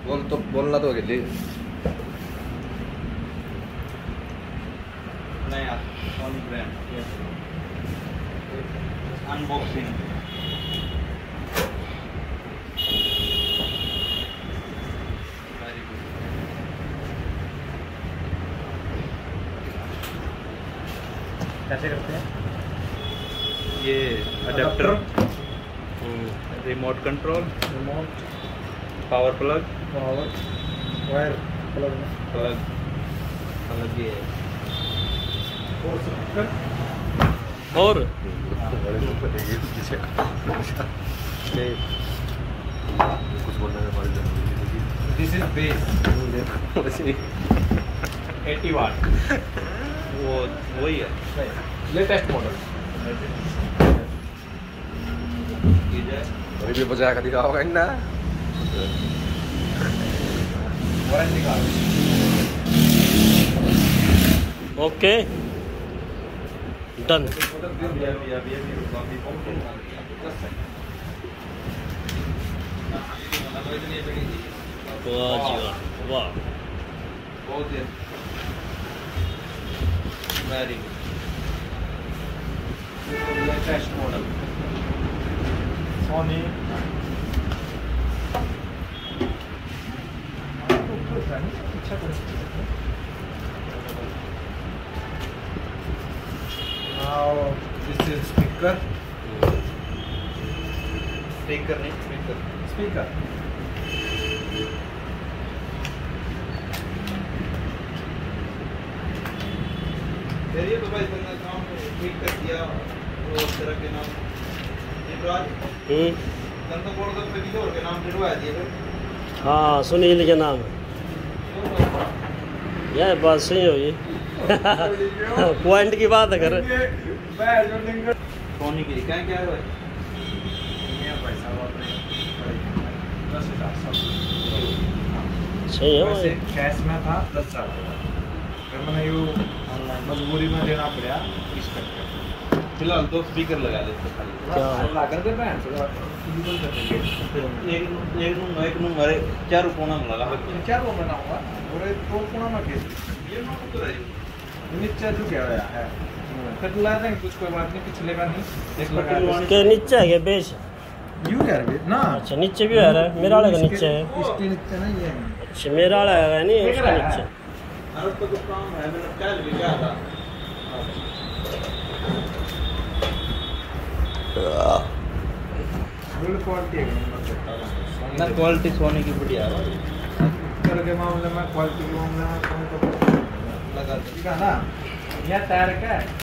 बोलना तो अकेले नया सोनी ब्रांड अनबॉक्सिंग कैसे करते हैं ये adapter remote control remote power plug wire plug ये और स्पीकर और कुछ बोलने में बड़ी जरूरी दिस इज बेस 80 वाट वो वही है लेटेस्ट मॉडल ये जो है अभी भी बजा कर दिखा होगा ना वारंटी कार्ड ओके डन। वाह जी वाह बहुत वेरी लेटेस्ट मॉडल सोनी अच्छा now this is speaker नहीं speaker ये तो भाई बंदा काम ठीक कर दिया वो तरह के नाम इब्राज बंदा बोल दो पे किसी और के नाम जुड़वा दिए फिर हाँ सुनील के नाम है यह बात सही हो ये पॉइंट की बात है कर सोनी की क्या क्या है भाई पैसा वापस 10,000 सही है वैसे कैश में था 10,000 फिर मैंने यू मजबूरी में देना पड़ा 20 टका फिलहाल दो स्पीकर लगा लेते खाली क्या लागत है बैंक से एक नूं अरे क्या रुपया में लगा क्या रो बनाऊंगा और तो कोना में केस ये नो तो रही नीचे जो क्या है फिर ला देंगे कुछ कोई बात नहीं पिछले का नहीं एक लगा के नीचे है क्या बेस यू यार ना अच्छा नीचे भी आ रहा है मेरा वाला का नीचे है इसके नीचे नहीं है अच्छा मेरा वाला है नहीं उसका नीचे अरे तो कुछ काम है मैंने क्या लिया था फुल क्वालिटी है ना क्वालिटी सोनी की बढ़िया है कलर के मामले में क्वालिटी के मामले में कौन तो लगा ठीक है ना यह टायर का है